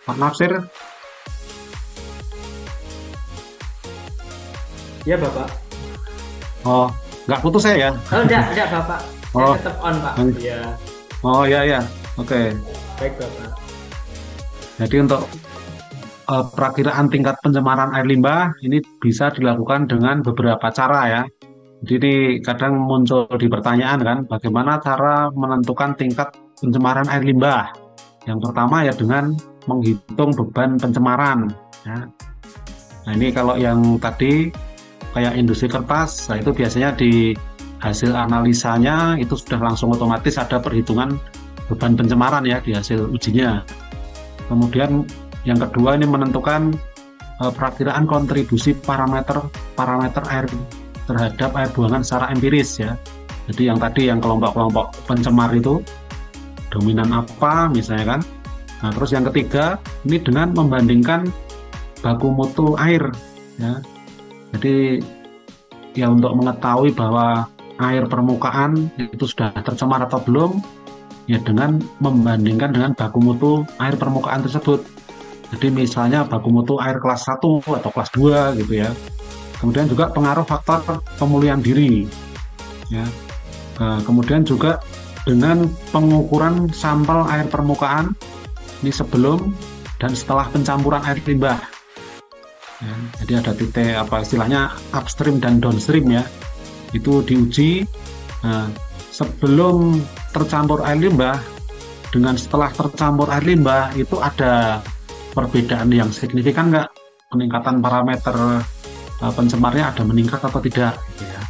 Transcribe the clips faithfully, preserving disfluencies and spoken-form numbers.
Pak Natsir. Ya Bapak. Oh, nggak putus saya ya? Oh enggak, enggak Bapak. Saya Oh, tetap on Pak. hmm. Iya, Oh ya ya, oke. baik Bapak. Jadi untuk eh, perakiraan tingkat pencemaran air limbah ini bisa dilakukan dengan beberapa cara ya. Jadi ini kadang muncul di pertanyaan kan, bagaimana cara menentukan tingkat pencemaran air limbah? Yang pertama ya dengan menghitung beban pencemaran. Ya. Nah ini kalau yang tadi kayak industri kertas, nah itu biasanya di hasil analisanya itu sudah langsung otomatis ada perhitungan beban pencemaran ya di hasil ujinya. Kemudian yang kedua ini menentukan eh, perakiraan kontribusi parameter parameter air terhadap air buangan secara empiris ya. Jadi yang tadi yang kelompok-kelompok pencemar itu dominan apa misalnya kan. Nah terus yang ketiga ini dengan membandingkan baku mutu air ya. Jadi ya untuk mengetahui bahwa air permukaan itu sudah tercemar atau belum ya dengan membandingkan dengan baku mutu air permukaan tersebut. Jadi misalnya baku mutu air kelas satu atau kelas dua gitu ya. Kemudian juga pengaruh faktor pemulihan diri ya. Nah, kemudian juga dengan pengukuran sampel air permukaan ini sebelum dan setelah pencampuran air limbah ya. Jadi ada titik apa istilahnya upstream dan downstream ya, itu diuji. Nah, sebelum tercampur air limbah dengan setelah tercampur air limbah itu ada perbedaan yang signifikan nggak, peningkatan parameter uh, pencemarnya ada meningkat atau tidak gitu ya.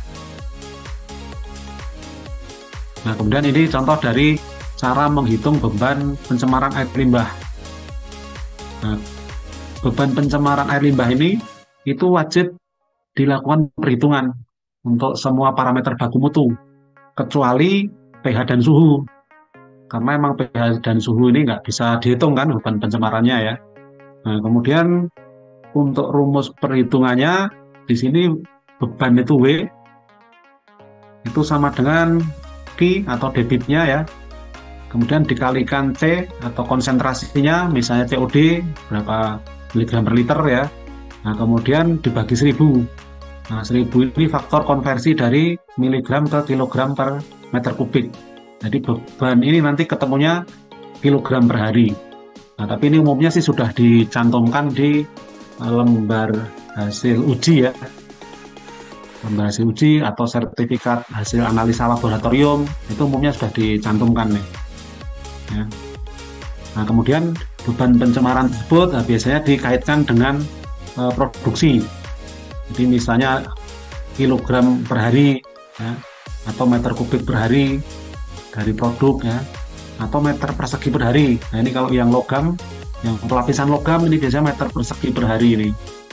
Nah kemudian ini contoh dari cara menghitung beban pencemaran air limbah. Nah, beban pencemaran air limbah ini itu wajib dilakukan perhitungan untuk semua parameter baku mutu kecuali pH dan suhu, karena emang pH dan suhu ini nggak bisa dihitung kan beban pencemarannya ya. Nah kemudian untuk rumus perhitungannya di sini beban itu W itu sama dengan Q atau debitnya ya, kemudian dikalikan C atau konsentrasinya misalnya C O D berapa miligram per liter ya. Nah kemudian dibagi seribu. Nah seribu ini faktor konversi dari miligram ke kilogram per meter kubik. Jadi beban ini nanti ketemunya kilogram per hari. Nah tapi ini umumnya sih sudah dicantumkan di lembar hasil uji ya, lembar hasil uji atau sertifikat hasil analisa laboratorium itu umumnya sudah dicantumkan nih ya. Nah kemudian beban pencemaran tersebut nah, biasanya dikaitkan dengan uh, produksi. Jadi misalnya kilogram per hari ya, atau meter kubik per hari dari produk ya, atau meter persegi per hari. Nah ini kalau yang logam, yang pelapisan logam ini biasanya meter persegi per hari ini.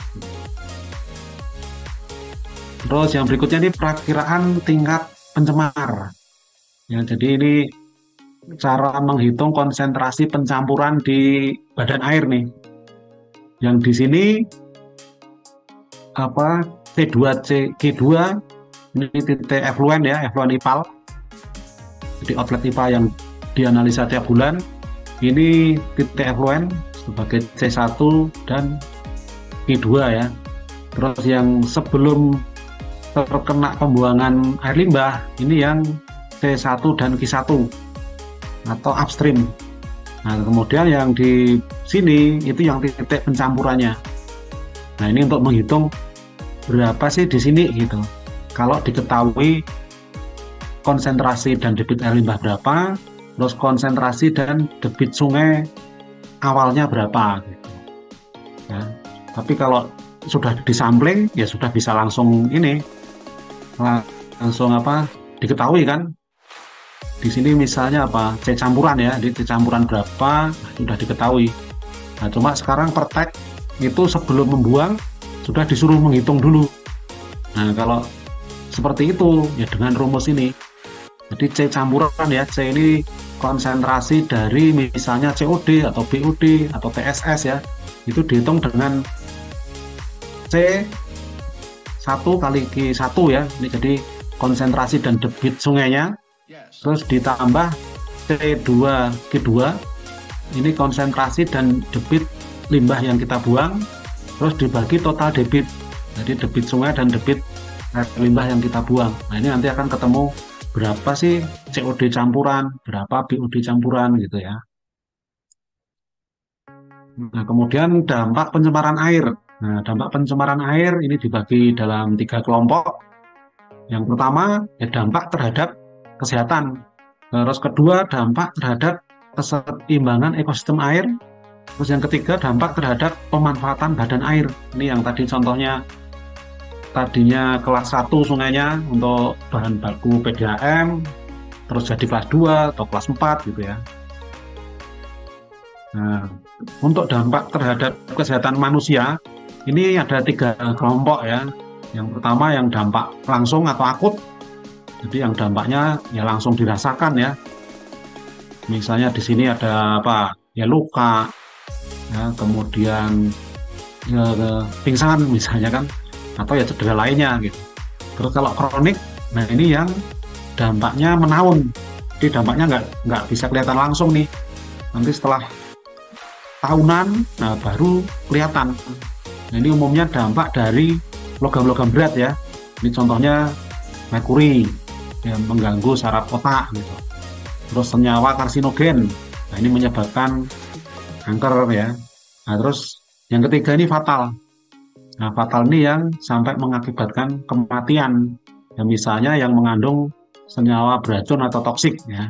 Terus yang berikutnya ini perakiraan tingkat pencemar. Ya, jadi ini cara menghitung konsentrasi pencampuran di badan air nih. Yang di sini apa C dua C G dua ini titik efluen ya, efluen ipal. Jadi outlet I P A yang dianalisa tiap bulan ini titik efluen sebagai C satu dan Q dua ya. Terus yang sebelum terkena pembuangan air limbah ini yang C satu dan Q satu atau upstream. Nah kemudian yang di sini itu yang titik pencampurannya. Nah ini untuk menghitung berapa sih di sini gitu. Kalau diketahui konsentrasi dan debit air limbah berapa, terus konsentrasi dan debit sungai awalnya berapa gitu. Ya. Tapi kalau sudah disampling ya sudah bisa langsung ini langsung apa diketahui kan. Di sini misalnya apa C campuran ya, di C campuran berapa sudah diketahui. Nah cuma sekarang pertek itu sebelum membuang sudah disuruh menghitung dulu. Nah kalau seperti itu ya dengan rumus ini. Jadi C campuran ya, C ini konsentrasi dari misalnya C O D atau B O D atau T S S ya, itu dihitung dengan C satu kali Q satu ya, ini jadi konsentrasi dan debit sungainya, terus ditambah C dua Q dua, ini konsentrasi dan debit limbah yang kita buang, terus dibagi total debit. Jadi debit sungai dan debit air limbah yang kita buang. Nah ini nanti akan ketemu berapa sih C O D campuran, berapa B O D campuran gitu ya. Nah kemudian dampak pencemaran air. Nah dampak pencemaran air ini dibagi dalam tiga kelompok. Yang pertama ya dampak terhadap kesehatan. Terus kedua dampak terhadap keseimbangan ekosistem air. Terus yang ketiga dampak terhadap pemanfaatan badan air. Ini yang tadi contohnya tadinya kelas satu sungainya untuk bahan baku P D A M, terus jadi kelas dua atau kelas empat gitu ya. Nah, untuk dampak terhadap kesehatan manusia, ini ada tiga kelompok ya. Yang pertama yang dampak langsung atau akut, jadi yang dampaknya ya langsung dirasakan ya. Misalnya di sini ada apa? Ya luka, ya, kemudian ya, pingsan misalnya kan, atau ya cedera lainnya gitu. Terus kalau kronik, nah ini yang dampaknya menaun, jadi dampaknya nggak nggak bisa kelihatan langsung nih. Nanti setelah tahunan, nah baru kelihatan. Nah, ini umumnya dampak dari logam-logam berat ya. Ini contohnya merkuri yang mengganggu saraf otak gitu. Terus senyawa karsinogen, nah ini menyebabkan kanker ya. Nah terus yang ketiga ini fatal. Nah fatal ini yang sampai mengakibatkan kematian. Ya, misalnya yang mengandung senyawa beracun atau toksik ya.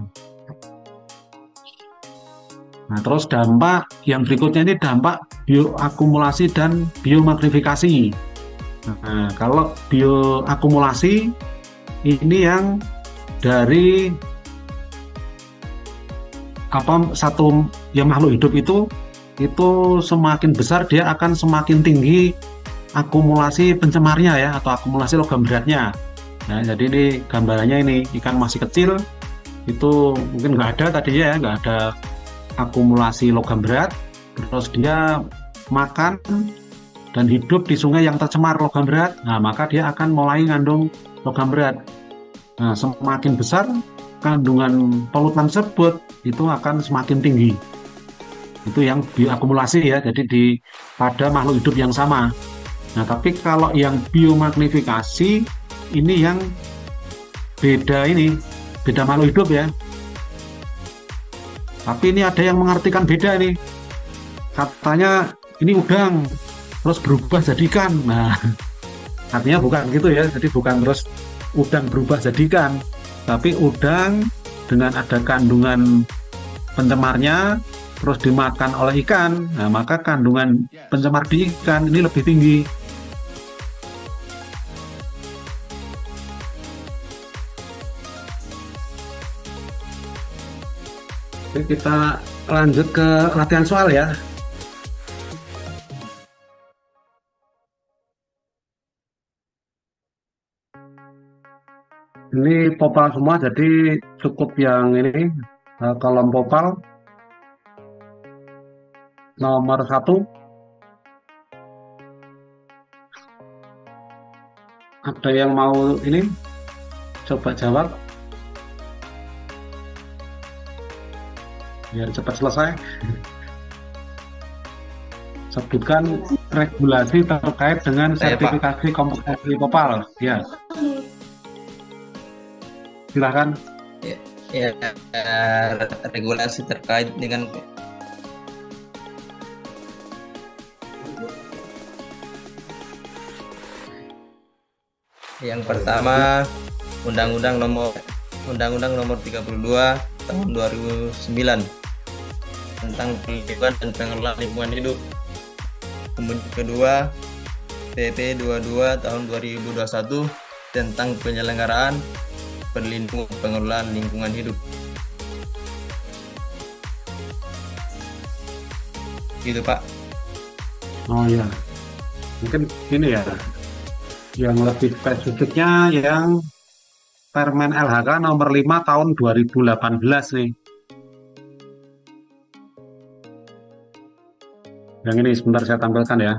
Nah terus dampak yang berikutnya ini dampak bioakumulasi dan biomagnifikasi. Nah kalau bioakumulasi ini yang dari apa satu yang makhluk hidup itu itu semakin besar dia akan semakin tinggi akumulasi pencemarnya ya, atau akumulasi logam beratnya. Nah jadi ini gambarannya ini ikan masih kecil itu mungkin nggak ada tadinya ya, nggak ada akumulasi logam berat, terus dia makan dan hidup di sungai yang tercemar logam berat, nah maka dia akan mulai ngandung logam berat. Nah semakin besar kandungan polutan tersebut itu akan semakin tinggi. Itu yang bioakumulasi ya, jadi di pada makhluk hidup yang sama. Nah tapi kalau yang biomagnifikasi ini yang beda, ini beda makhluk hidup ya. Tapi ini ada yang mengartikan beda nih. Katanya ini udang terus berubah jadi ikan. Nah, artinya bukan gitu ya. Jadi bukan terus udang berubah jadi ikan, tapi udang dengan ada kandungan pencemarnya terus dimakan oleh ikan. Nah, maka kandungan pencemar di ikan ini lebih tinggi. Oke, kita lanjut ke latihan soal ya. Ini popal semua, jadi cukup yang ini kolom popal nomor satu. Ada yang mau ini coba jawab biar cepat selesai. Sebutkan regulasi terkait dengan sertifikasi kompetensi popal ya. Silahkan. Ya, ya, regulasi terkait dengan yang pertama Undang-Undang nomor Undang-Undang nomor tiga puluh dua tahun dua ribu sembilan tentang perlindungan dan pengelolaan lingkungan hidup. Kemudian kedua P P dua puluh dua tahun dua ribu dua puluh satu tentang penyelenggaraan perlindungan pengelolaan lingkungan hidup. Gitu Pak. Oh ya, mungkin ini ya, yang lebih spesifiknya yang Permen L H K nomor lima tahun dua ribu delapan belas nih. Yang ini sebentar saya tampilkan ya.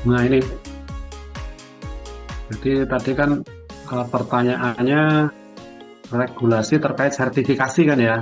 Nah ini, jadi tadi kan uh, pertanyaannya regulasi terkait sertifikasi kan ya.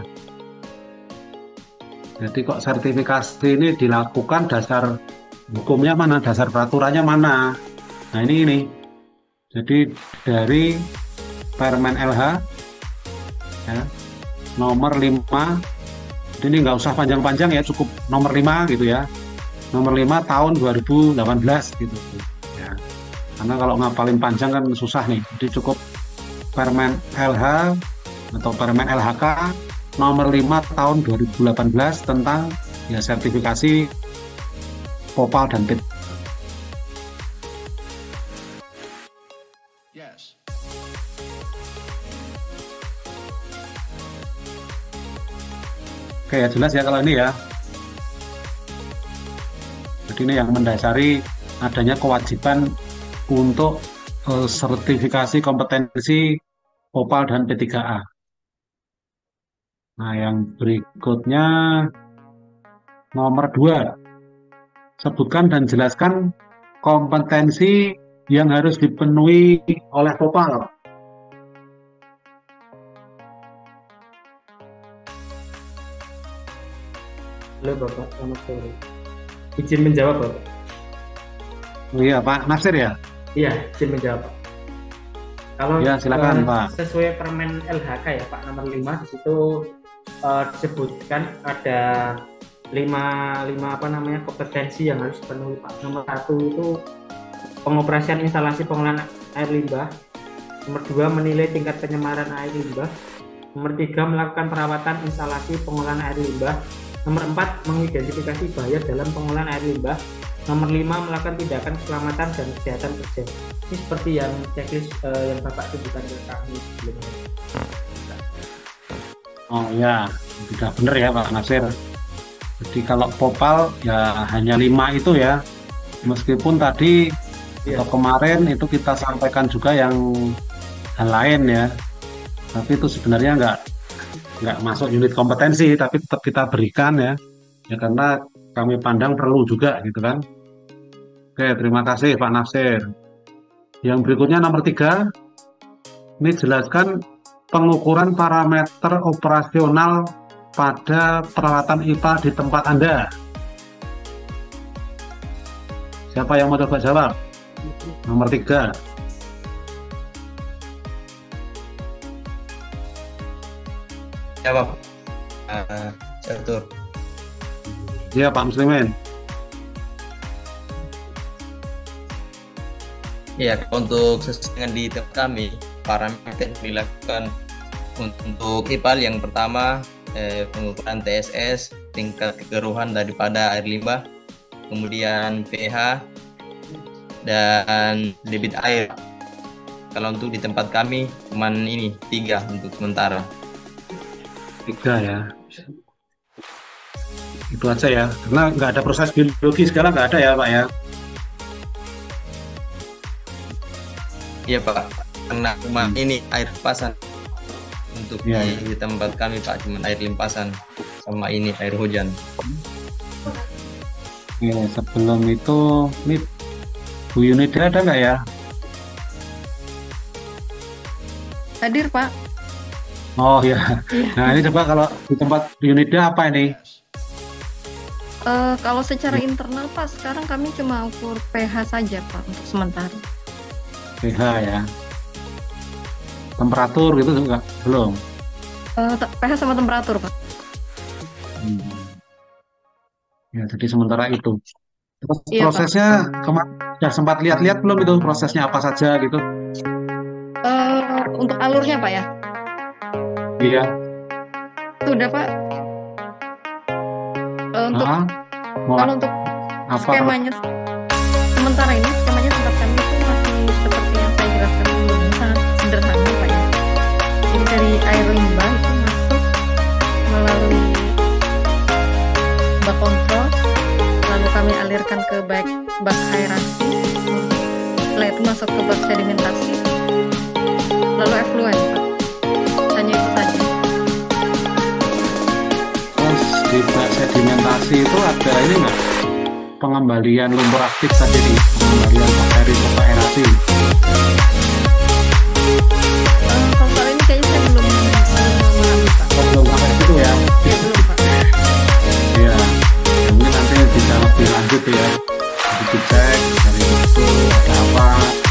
Jadi kok sertifikasi ini dilakukan dasar hukumnya mana, dasar peraturannya mana? Nah ini ini. Jadi dari Permen L H ya, nomor lima, ini nggak usah panjang-panjang ya, cukup nomor lima gitu ya. Nomor lima tahun dua ribu delapan belas gitu ya. Karena kalau ngapalin panjang kan susah nih. Jadi cukup Permen L H atau Permen L H K nomor lima tahun dua ribu delapan belas tentang ya sertifikasi Popal dan P I T. Yes. Oke ya, jelas ya kalau ini ya. Jadi ini yang mendasari adanya kewajiban untuk eh, sertifikasi kompetensi Popal dan P tiga A. Nah, yang berikutnya nomor dua, sebutkan dan jelaskan kompetensi yang harus dipenuhi oleh Popal. Halo Bapak, selamat sore. Izin menjawab Bapak. Oh iya Pak Nasir ya? Iya, izin menjawab Pak. Kalau Ya, silakan, eh, Pak. sesuai Permen L H K ya Pak nomor lima, di situ eh, disebutkan ada lima, lima apa namanya kompetensi yang harus dipenuhi Pak. Nomor satu itu pengoperasian instalasi pengolahan air limbah. Nomor dua menilai tingkat penyemaran air limbah. Nomor tiga melakukan perawatan instalasi pengolahan air limbah. Nomor empat mengidentifikasi bahaya dalam pengolahan air limbah. Nomor lima melakukan tindakan keselamatan dan kesehatan kerja. Ini seperti yang checklist eh, yang Bapak tunjukkan ke kami sebelumnya. Oh ya, sudah benar ya Pak Nasir. Jadi kalau Popal ya hanya lima itu ya. Meskipun tadi Iya. atau kemarin itu kita sampaikan juga yang hal lain ya. Tapi itu sebenarnya nggak nggak masuk unit kompetensi, tapi tetap kita berikan ya. Ya karena kami pandang perlu juga gitu kan. Oke, terima kasih Pak Nasir. Yang berikutnya nomor tiga, ini jelaskan pengukuran parameter operasional pada peralatan I P A di tempat Anda. Siapa yang mau coba jawab? Nomor tiga. Jawab. Uh, Catur. Ya Pak Muslimin. Ya, untuk sesuai dengan di tempat kami, parameter yang dilakukan untuk I P A L yang pertama eh, pengukuran T S S, tingkat kekeruhan daripada air limbah, kemudian pH dan debit air. Kalau untuk di tempat kami cuman ini tiga untuk sementara. Tiga ya. Itu aja ya. Karena nggak ada proses biologi sekarang nggak ada ya Pak ya. Iya Pak, karena cuma Hmm. ini air limpasan untuk Iya, di, di tempat kami Pak, cuma air limpasan sama ini air hujan. Oke, sebelum itu, ini Bu Yunida ada nggak ya? Hadir, Pak. Oh ya. Nah ini coba kalau di tempat Bu Yunida apa ini? Eh, kalau secara internal, Pak, sekarang kami cuma ukur pH saja, Pak, untuk sementara. pH ya. Temperatur gitu juga belum. Eh, te- pH sama temperatur, Pak. Hmm. Ya jadi sementara itu. Terus Iya, Pak. prosesnya kemarin sudah sempat lihat-lihat belum itu prosesnya apa saja gitu? Eh, untuk alurnya, Pak, ya? Iya. Sudah, Pak. Eh, untuk Ah, mau kalau untuk apa? skemanya sementara ini skemanya tempat kami itu masih seperti yang saya jelaskan sebelumnya, sangat sederhana, Pak, ya. Jadi dari air limbah itu masuk melalui bak kontrol, lalu kami alirkan ke bak bak aerasi, setelah itu masuk ke bak sedimentasi, lalu efluen, Pak. Hanya itu saja. Terus di bak sedimentasi itu ada ini nggak? pengembalian lumpur aktif tadi nih, pengembalian bakteri serta aerasi. Eh, kalau soal ini kayaknya saya belum belum mengalami Pak. Oh, belum sampai situ ya. Ya belum Pak. Iya, ya, mungkin nanti bisa lebih lanjut ya. Jadi dicek dari itu ada apa,